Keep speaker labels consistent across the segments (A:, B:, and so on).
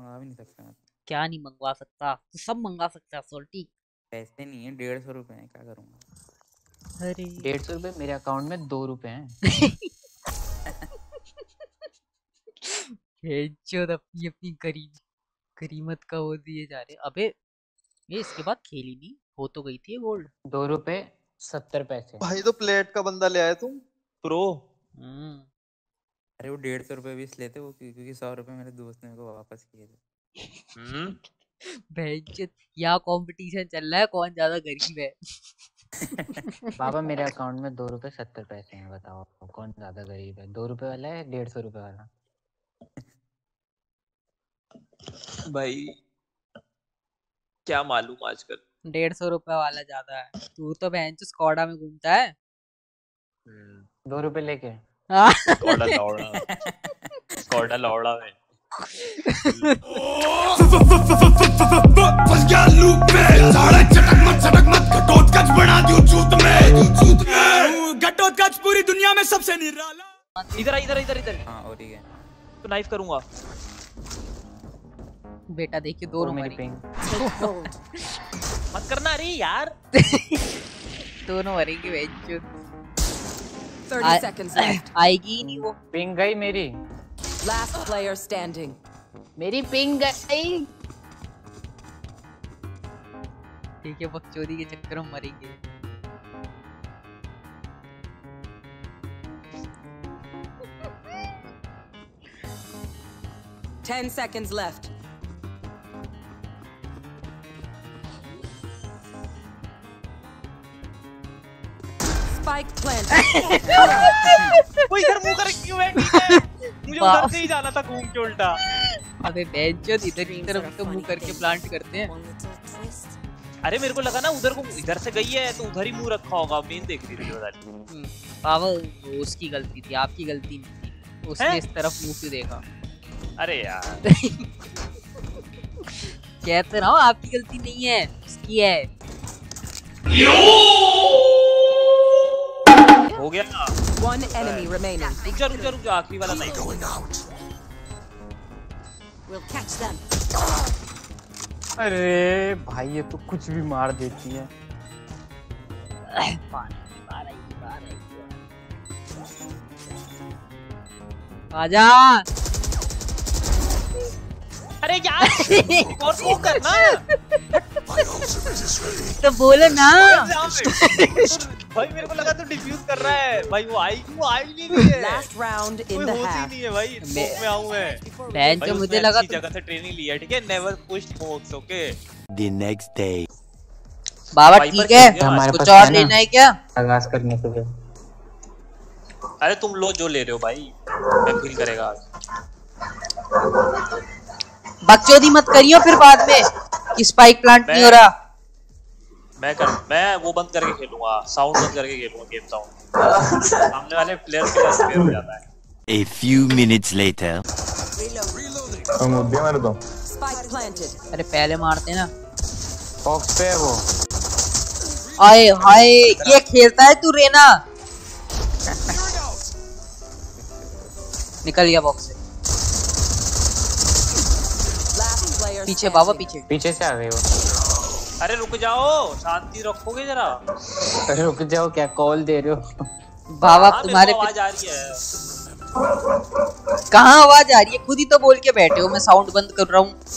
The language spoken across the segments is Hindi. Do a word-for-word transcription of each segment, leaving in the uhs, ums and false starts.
A: मंगा भी नहीं सकता मैं।
B: क्या नहीं मंगवा सकता? तू सब मंगा सकता है सोल्टी।
A: पैसे नहीं है, डेढ़ सौ रुपए हैं, क्या करूँगा?
B: अरे
C: डेढ़ सौ रुपए मेरे अकाउंट में दो रुपए हैं।
B: भेजो अपनी अपनी गरीब गरीमत का वो दिए जा रहे। अबे ये इसके बाद खेली नहीं हो तो गई थी गोल्ड।
C: दो रुपए सत्तर पैसे।
D: भाई तो प्लेट का बंदा ले आए तुम प्रो।
B: हम्म
A: अरे वो डेढ़ सौ रुपए भी इस लेते वो क्यों- क्योंकि सौ रुपए मेरे दोस्त ने मेरे को वापस किए थे।
D: हम्म
B: भेज यहाँ कंपटीशन चल रहा है कौन ज्यादा गरीब है।
C: बाबा मेरे अकाउंट में दो रुपए सत्तर पैसे हैं, बताओ आपको कौन ज्यादा गरीब है, दो रुपए वाला है डेढ़ सौ रुपए वाला?
D: भाई क्या मालूम आजकल।
B: डेढ़ सौ रुपए वाला ज्यादा है। तू तो बहन चो स्कॉडा में घूमता है।
C: दो रुपए लेके
D: स्कॉडा लौड़ा स्कॉडा लौड़ा में
E: फंस गया लूप में, साढ़े चटक मत चटक मत घटोत्कच बना दियो चूत में, घटोत्कच पूरी दुनिया में सबसे निराला।
D: इधर इधर इधर इधर
A: हाँ और ठीक है
D: तो नाइफ करूंगा।
B: बेटा देखिए दोनों
C: मेरी
B: मरेंगे।
C: पिंग
D: मत करना अरे यार।
B: दोनों मरेंगे बहन चो।
F: thirty seconds left.
B: आएगी ही नहीं वो।
C: पिंग गई मेरी,
F: Last player standing.
C: मेरी पिंग गई।
B: ठीक है बकचोदी के चक्कर में मरेंगे।
F: Ten seconds left. Spike planted.
D: वो इधर मुंह कर क्यों बैठी है? मुझे उधर से ही जाना था घूम के उल्टा।
B: अबे बेंचो इधर की तरफ तो मुंह करके प्लांट करते हैं।
D: अरे मेरे को लगा ना उधर को इधर से गई है तो उधर ही मुंह रखा होगा, मेन देख रही थी उधर।
B: बाबा उसकी गलती थी, आपकी गलती नहीं थी। उसने इस तरफ मुंह क्यों देखा?
D: अरे यार
B: कहते रहो आपकी गलती नहीं है, उसकी है।
D: हो गया ना।
F: One enemy remaining.
D: रुक जा रुक जा रुक जा, आखिरी वाला नहीं।
F: We'll catch them.
C: अरे भाई ये तो कुछ भी मार देती है।
B: आजा।
D: अरे यार और वो करना
B: तो बोलो ना।
D: भाई मेरे को लगा तो डिफ्यूज कर रहा है। भाई वो आई वो आई नहीं है।
F: Last round in
D: कोई
F: the
D: होती
F: half.
D: नहीं है भाई। स्मोक में आऊं मैं।
B: बहन
D: भाई
B: जो
D: उसमें
B: मुझे लगा
D: अच्छी जगह से ट्रेनिंग ली है, ठीक है? Never push smokes, okay?
E: The next day.
B: बाबा
D: भाई
B: ठीक
D: पर
B: है,
D: ठीक है,
C: हमारे
B: कुछ
C: पास
B: और
C: है ना।
B: लेना है क्या?
C: आगाज करने के लिए।
D: अरे तुम लो जो ले रहे हो भाई, मैं फील करेगा आज।
B: बकचोदी मत करियो फिर बाद में कि स्पाइक प्लांट नहीं हो रहा।
D: मैं कर मैं वो बंद करके खेलूंगा, साउंड बंद करके खेलूंगा, गेम साउंड। सामने वाले प्लेयर के पास फेयर हो जाता है।
E: A few minutes later.
F: Reload.
E: मार दो।
F: Spike planted.
B: अरे पहले मारते ना।
C: बॉक्स पे है वो।
B: आए हाय ये खेलता है तू रेना। निकल गया बॉक्स से।
F: Last player
B: पीछे बाबा
F: standing.
B: पीछे।
C: पीछे से आ गए वो।
D: अरे रुक जाओ, शांति रखोगे जरा।
C: अरे रुक जाओ, क्या कॉल दे रहे हो?
B: बाबा
D: हाँ,
B: तुम्हारे
D: मेरे को आवाज आ रही है।
B: कहाँ आवाज आ रही है? खुद ही तो बोल के बैठे हो मैं साउंड बंद कर रहा हूँ।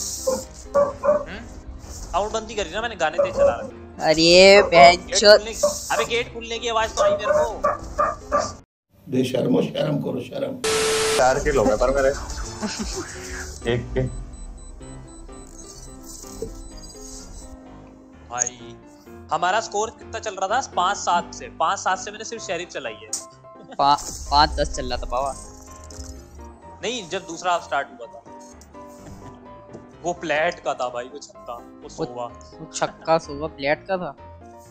D: साउंड बंद ही करी ना मैंने, गाने तेज चला रखे।
B: अरे बेंचो
D: अबे गेट खुलने की आवाज तो आई मेरे को।
E: बेशर्मो शर्म करो शर्म।
G: चार किल हो गए पर मेरे एक के।
D: भाई हमारा स्कोर कितना चल रहा था? पाँच सात से पाँच सात से मैंने सिर्फ शेरिफ चलाई है।
B: पा, पाँच दस चल रहा था बाबा।
D: नहीं, जब दूसरा हाफ स्टार्ट हुआ था वो प्लेट का था भाई, वो छक्का, वो सोवा।
B: वो छक्का सोवा प्लेट का था।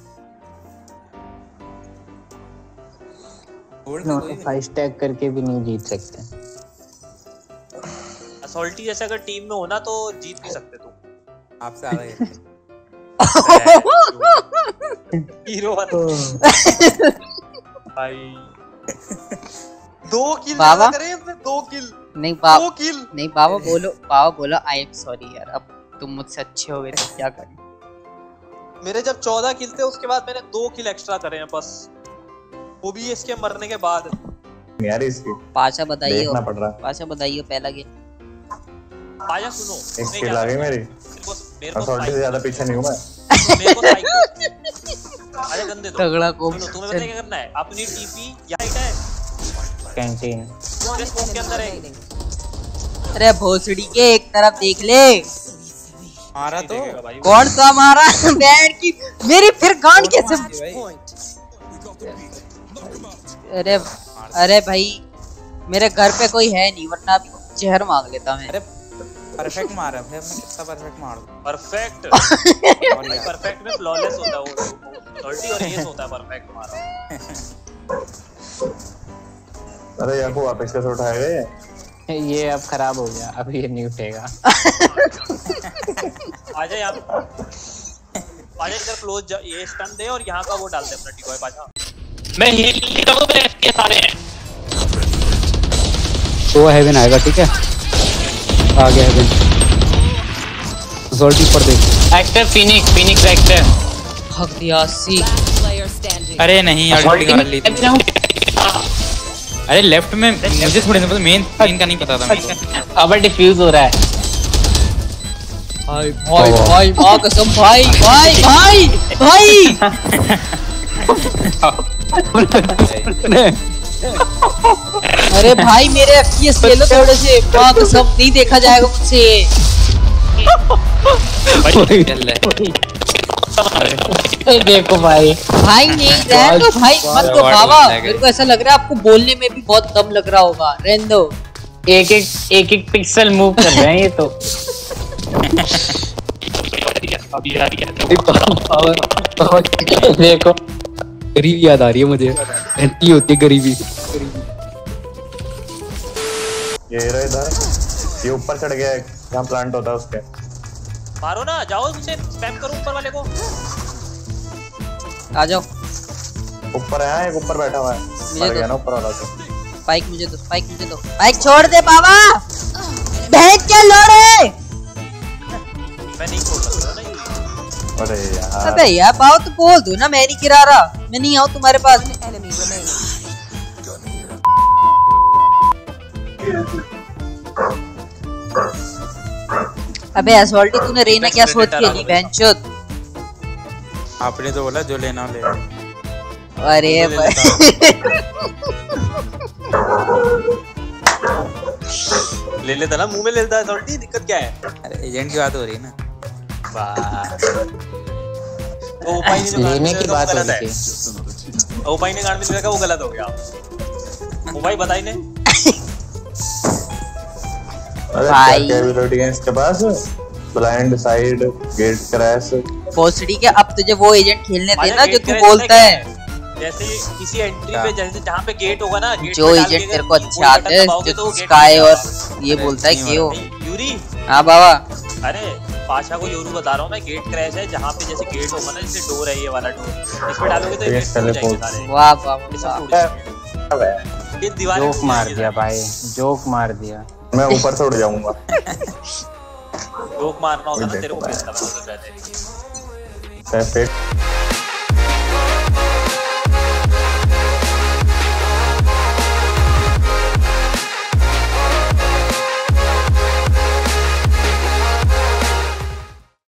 C: फाइव टैग करके भी नहीं जीत सकते।
D: असॉल्टी जैसे अगर टीम में होना तो जीत भी सकते तुम।
A: आपसे आ गए।
D: हीरो भाई दो किल
B: बाबा
D: करे इसने, दो किल
B: नहीं बाबा
D: दो किल
B: नहीं बाबा बोलो बाबा बोलो आई एम सॉरी यार, अब तुम मुझसे अच्छे हो गए तो क्या करें।
D: मेरे जब चौदह किल थे उसके बाद मैंने दो किल एक्स्ट्रा करे हैं बस, वो भी इसके मरने के बाद।
G: यार इसकी
B: पाशा बताइए
G: देखना पड़ रहा है।
B: पाशा बताइए पहला गेम।
D: आजा सुनो
G: एक
D: उसने
G: किल
D: क्या
G: आ गई
D: करा?
G: मेरी।
D: मेरे को मेरे
G: मैं
D: को
G: थर्टी से ज्यादा पीछे नहीं हूं मैं।
D: तो मेरे को साइड दो। आजा गंदे दो।
B: तगड़ा
D: सुनो तुम्हें पता है क्या करना है, अपनी टीपी यहाँ है
C: कैंटीन
F: One
D: स्मोक के
F: enemy
D: अंदर है।
F: remaining.
B: अरे भोसड़ी के एक तरफ देख ले,
A: मारा तो
D: देखेगा भाई।
B: कौन सा मारा बैंड की मेरी फिर गांड कैसे।
F: Point.
B: अरे अरे भाई मेरे घर पे कोई है नहीं वरना अभी जहर मांग लेता मैं।
A: अरे परफेक्ट मारा भाई, मैं कितना परफेक्ट मार दूं।
D: परफेक्ट
A: और यार
D: परफेक्ट में फ्लॉलेस होता है वो, थर्टी और ये होता है परफेक्ट हमारा।
G: अरे यार को वापस कैसे उठाएगा ये?
C: ये अब खराब हो गया, अब ये नहीं उठेगा।
D: आजा यहाँ आजा इधर क्लोज ये स्टन दे और यहाँ का वो डाल दे अपना डिकॉय पाछा। मैं हील लेता हूँ, मेरे एफपीएस आ रहे हैं।
H: तो हेवन आएगा ठीक है, आ गया हेवन। रिजल्ट पर देख
I: एक्टर फिनिक्स फिनिक्स एक्टर
B: हक दिया सी।
F: Last player standing.
A: अरे नहीं अल्टी मार ली थी। अरे लेफ्ट में मुझे थोड़ी ना पता, मेन इनका नहीं पता था मेरे को।
I: अब डिफ्यूज हो रहा है।
B: भाई भाई भाई मां कसम भाई भाई भाई भाई अरे भाई मेरे एफपीएस ले लो थोड़े से, मां कसम नहीं देखा जाएगा मुझसे ये।
I: देखो भाई
B: भाई नहीं रहने दो भाई, मत दो बाबा, मेरे को ऐसा लग रहा है आपको बोलने में भी बहुत दम लग रहा होगा, रहने दो।
I: एक एक एक एक पिक्सल मूव कर रहे हैं ये तो। देखो
H: गरीबी याद आ रही है मुझे, एंटी होती है गरीबी।
G: ये रहा इधर, ये ऊपर चढ़ गया है जहाँ प्लांट होता है उसके।
D: मारो ना, जाओ उसे स्पैम करो ऊपर वाले को।
B: आ जाओ
G: ऊपर है, एक ऊपर बैठा हुआ है, मर गया ना ऊपर वाला तो।
B: स्पाइक मुझे दो, स्पाइक मुझे दो, स्पाइक छोड़ दे बाबा, भेज के लोड़े।
D: मैं नहीं छोड़ सकता ना ये।
G: अरे यार
B: अबे यार बाबा तो बोल दो ना, मैं नहीं गिरा रहा, मैं नहीं आऊँ तुम्हारे पास।
F: One enemy remaining.
B: अबे असॉल्टी तूने रेना क्या सोच के ली बहनचोद।
A: आपने तो बोला जो लेना ले।
B: अरे भाई
D: ले लेता ना, मुंह में ले लेता है थोड़ी, दिक्कत क्या है?
A: अरे एजेंट की बात हो रही है ना।
D: वाह तो ओपाई ने जो
C: लेने
D: गांड
C: की
D: में
C: बात हो
D: गलत
C: रही
D: है।
C: थी।
D: ओपाई ने गांड में लगा वो गलत हो गया। ओपाई बताई ने
G: अरे
B: भाई।
G: क्या कैपेबिलिटी है इसके पास? Blind side, gate crash.
B: भोसड़ी के अब तुझे वो एजेंट खेलने
D: आजा
B: देना जो
D: गेट
B: तू
D: क्रैश
B: बोलता
D: में
B: है।
D: जैसे किसी एंट्री पे जैसे जहाँ पे गेट होगा ना, गेट
B: जो
D: पे डाल
B: एजेंट
D: के
B: तेरे को
D: अगर
B: अच्छे
D: कोई
B: आते
D: बटन
B: हैं
D: दबाओगे तो
B: जो
D: वो गेट
B: स्काई
D: खुल
B: और
D: जाएगा।
B: ये बोलता है केओ।
D: नहीं, यूरी
B: हाँ बाबा
D: अरे पाशा को योरू बता रहा हूँ मैं, गेट क्रैश है जहाँ पे जैसे गेट होगा ना, जैसे डोर है ये वाला डोर, इस पे डालोगे तो ये
G: ये
D: गेट खुल जाएंगे
G: teleport।
D: सारे।
B: वाह वाह
D: ये सब
B: वाह।
D: टूट जाएंगे। ये दीवारें
C: जोक
D: टूट
C: मार
D: जाएंगी
C: दिया
D: सारी।
C: भाई, जोक मार दिया।
G: मैं ऊपर से उड़ जाऊंगा।
D: जोक मारना होता ना
G: देखो
D: तेरे को
G: भाई।
D: फेस करना होता है पहले।
G: फिर